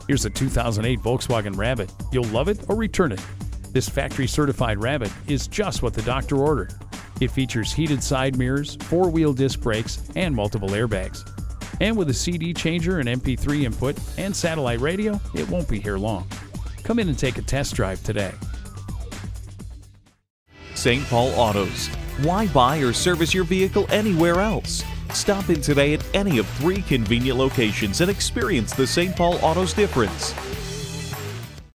Here's a 2008 Volkswagen Rabbit. You'll love it or return it. This factory-certified Rabbit is just what the doctor ordered. It features heated side mirrors, four-wheel disc brakes, and multiple airbags. And with a CD changer and MP3 input and satellite radio, it won't be here long. Come in and take a test drive today. St. Paul Autos. Why buy or service your vehicle anywhere else? Stop in today at any of 3 convenient locations and experience the St. Paul Autos difference.